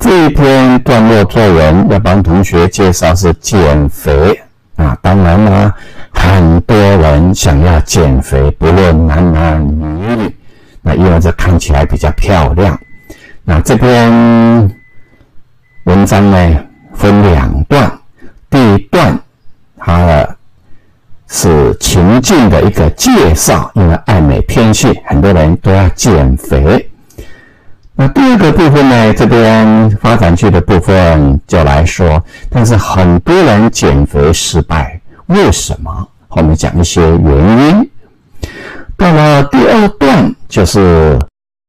这一篇段落作文要帮同学介绍是减肥啊，当然啦，很多人想要减肥，不论男男女女，那因为这看起来比较漂亮。那这篇文章呢分两段，第一段它是情境的一个介绍，因为爱美偏性，很多人都要减肥。那第二个部分呢，这边发展区的部分就来说，但是很多人减肥失败，为什么？后面讲一些原因。到了第二段，就是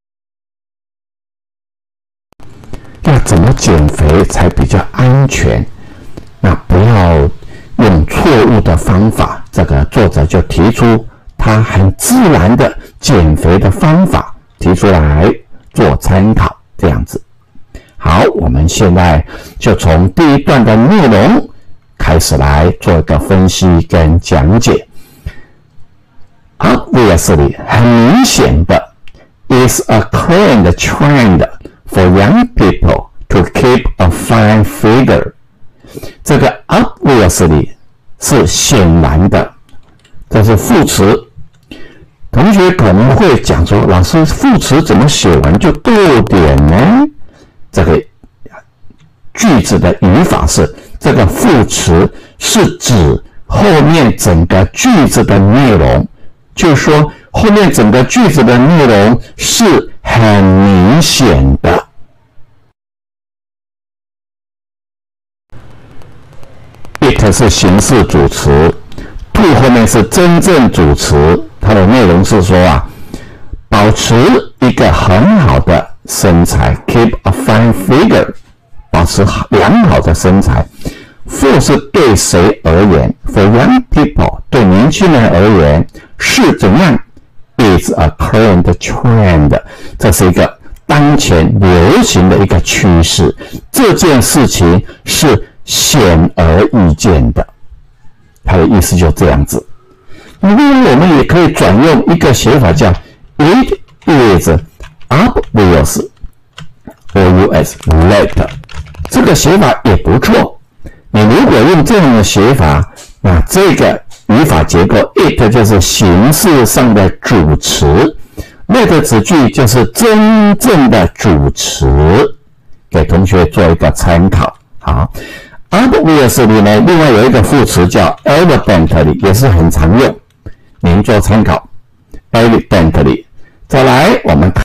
要怎么减肥才比较安全，那不要用错误的方法。这个作者就提出他很自然的减肥的方法提出来做参考，这样子。好，我们现在就从第一段的内容开始来做一个分析跟讲解。Obviously， 很明显的 is a current trend for young people to keep a fine figure。 这个 obviously 是显然的，这是副词。同学可能会讲说，老师副词怎么写完就逗点呢？这个句子的语法是，这个副词是指后面整个句子的内容，就是说后面整个句子的内容是很明显的。it 是形式主词， to 后面是真正主词，它的内容是说保持一个很好的身材 ，keep a fine figure， 保持良好的身材。for 是对谁而言 ？for young people， 对年轻人而言是怎样 ？is a current trend， 这是一个当前流行的一个趋势。这件事情是显而易见的，它的意思就这样子。另外，我们也可以转用一个写法叫 It is obvious obvious that， 这个写法也不错。你如果用这样的写法，那这个语法结构 it 就是形式上的主词， that 子句就是真正的主词，给同学做一个参考。好。Obviously 呢，另外有一个副词叫 evidently， 也是很常用，您做参考。evidently， 再来我们看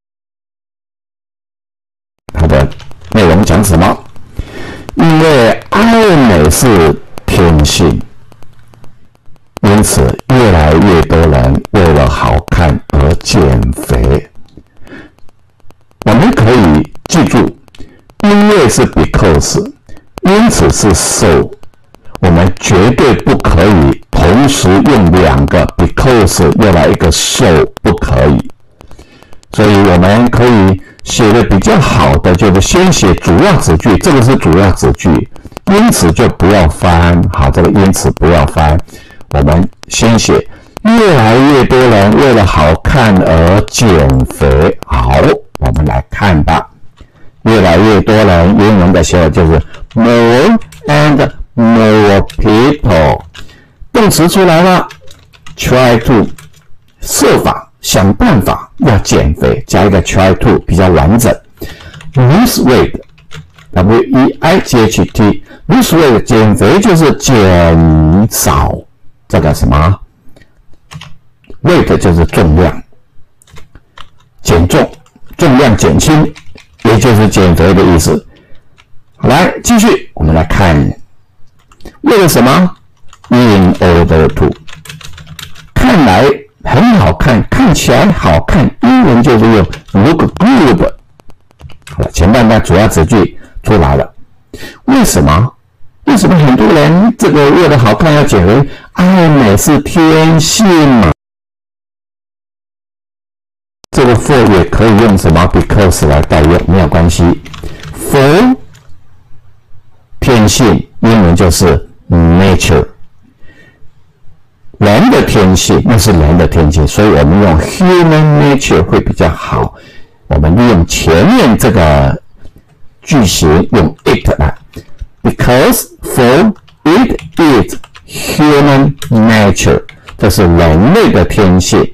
它的内容讲什么？因为爱美是天性，因此越来越多人为了好看而减肥。我们可以记住，因为是 because。因此是 so， 我们绝对不可以同时用两个 because 又来一个 so， 不可以。所以我们可以写的比较好的就是先写主要子句，这个是主要子句，因此就不要翻。好，这个因此不要翻，我们先写越来越多人为了好看而减肥。好，我们来看吧。越来越多人，英文的写法就是 more and more people。 动词出来了 ，try to， 设法想办法要减肥，加一个 try to 比较完整。lose weight， W-E-I-G-H-T， lose weight 减肥就是减少这个什么 weight 就是重量，减重，重量减轻。也就是减肥的意思。好，来继续，我们来看，为了什么 ？In order to， 看来很好看，看起来好看，英文就是用 look good。好了，前半段主要子句出来了。为什么？为什么很多人这个为了好看要减肥？爱美是天性嘛。这个 for 也可以用什么 because 来代用，没有关系。for 天性，英文就是 nature， 人的天性，那是人的天性，所以我们用 human nature 会比较好。我们利用前面这个句型用 it 来 ，because for it is human nature， 这是人类的天性。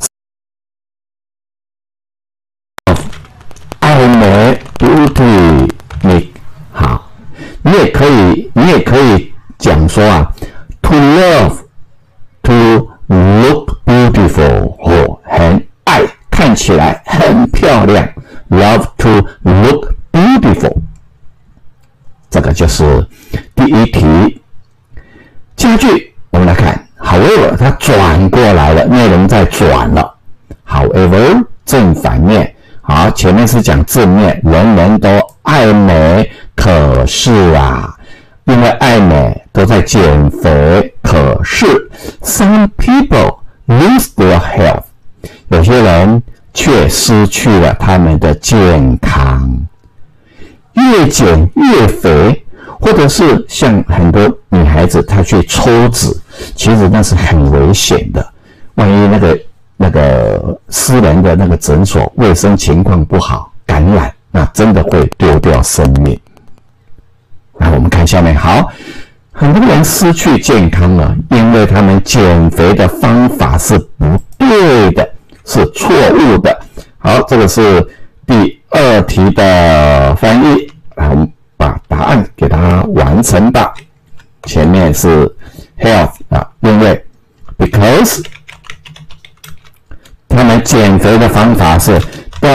爱美 beauty， 你好，你也可以讲说啊 ，to love to look beautiful， 很爱，看起来很漂亮 ，love to look beautiful， 这个就是第一题。下句我们来看 ，however， 它转过来了，内容在转了 ，however 正反面。好，前面是讲正面，人人都爱美，可是啊，因为爱美都在减肥，可是 some people lose their health， 有些人却失去了他们的健康，越减越肥，或者是像很多女孩子她去抽脂，其实那是很危险的，万一那个私人的那个诊所卫生情况不好，感染，那真的会丢掉生命。那我们看下面，好，很多人失去健康了，因为他们减肥的方法是不对的，是错误的。好，这个是第二题的翻译，来，我们把答案给它完成吧。前面是 health 啊，因为 because。他们减肥的方法是 the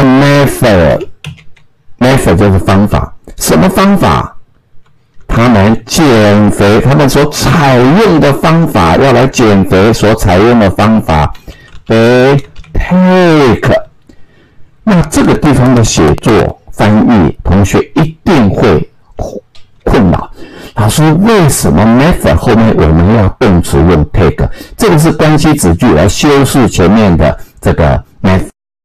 method 就是方法，什么方法？他们减肥，他们所采用的方法，要来减肥所采用的方法 they take。那这个地方的写作翻译，同学一定会困扰。老师，为什么 method 后面我们要动词用 take？ 这个是关系子句来修饰前面的这个 method，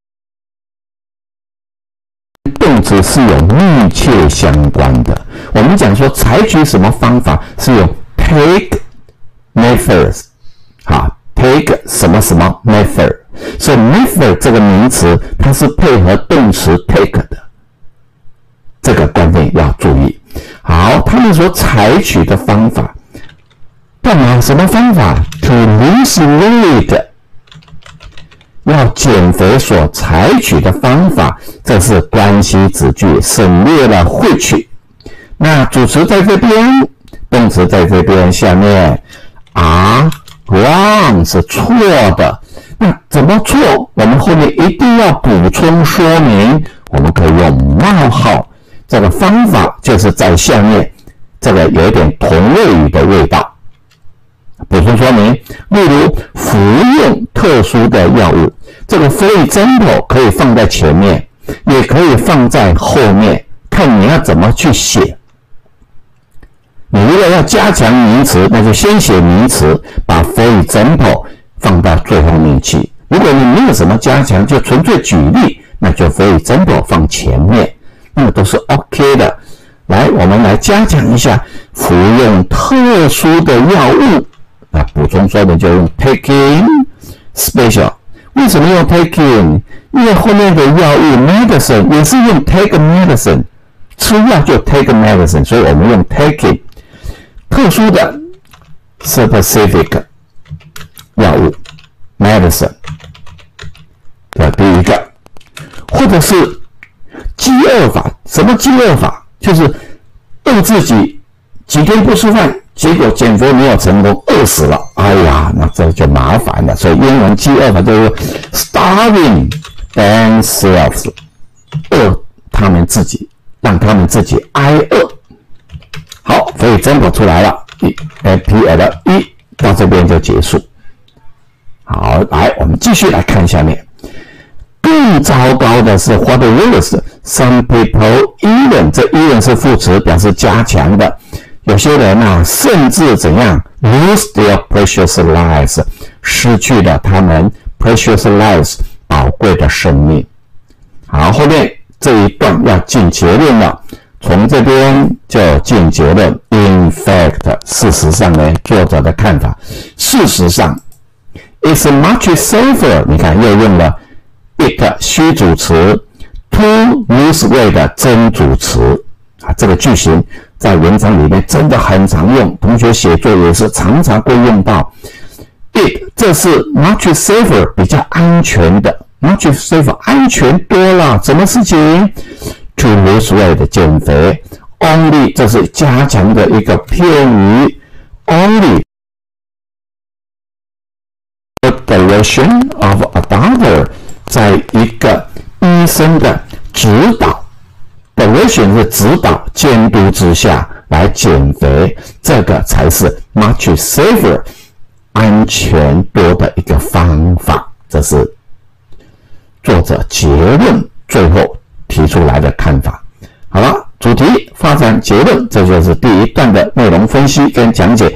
动词是有密切相关的。我们讲说采取什么方法是用 take methods， 好 ，take 什么什么 method， 所以 method 这个名词它是配合动词 take 的，这个观念要注意。好，他们所采取的方法干嘛？什么方法 ？To lose weight， 要减肥所采取的方法，这是关系子句，省略了 which。那主词在这边，动词在这边，下面 are wrong 是错的。那怎么错？我们后面一定要补充说明，我们可以用冒号。这个方法就是在下面，这个有一点同位语的味道。补充说明，例如服用特殊的药物，这个 for example 可以放在前面，也可以放在后面，看你要怎么去写。你如果要加强名词，那就先写名词，把 for example 放到最后面去。如果你没有什么加强，就纯粹举例，那就 for example 放前面。那么都是 OK 的。来，我们来加强一下服用特殊的药物。那补充说明就用 taking special。为什么用 taking？ 因为后面的药物 medicine 也是用 take medicine， 吃药就 take medicine， 所以我们用 taking 特殊的 specific 药物 medicine 的第一个，或者是饥饿法。什么饥饿法？就是饿自己几天不吃饭，结果减肥没有成功，饿死了。哎呀，那这就麻烦了。所以英文饥饿法就是 starving themselves， 饿他们自己，让他们自己挨饿。好，所以example出来了 ，PL 1到这边就结束。好，来我们继续来看下面。更糟糕的是 what worse， some people even， 这 even 是副词，表示加强的。有些人啊，甚至怎样 lose their precious lives， 失去了他们 precious lives 宝贵的生命。好，后面这一段要进结论了，从这边就进结论。In fact， 事实上呢，作者的看法，事实上 ，it's much safer。你看又用了 it 虚主词 ，to lose weight 真主词。 这个句型在文章里面真的很常用，同学写作也是常常会用到。It 这是 much safer 比较安全的 ，much safer 安全多了。什么事情 ？To lose weight 减肥。Only 这是加强的一个片语 ，only the direction of a doctor 在一个医生的指导 ，direction 是指导监督之下来减肥，这个才是 much safer。安全多的一个方法，这是作者结论最后提出来的看法。好了，主题发展结论，这就是第一段的内容分析跟讲解。